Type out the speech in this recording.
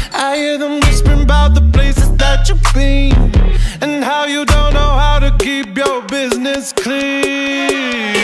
I hear them whispering about the places that you've been, and how you don't know how to keep your business clean.